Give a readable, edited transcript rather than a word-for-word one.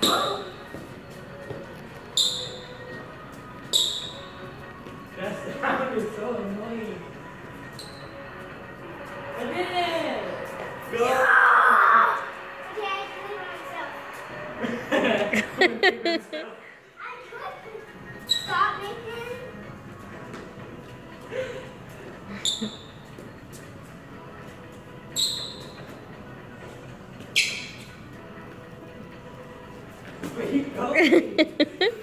That sound is so annoying. I did it! Go! Okay, I can do it myself. I couldn't stop making. Where you going?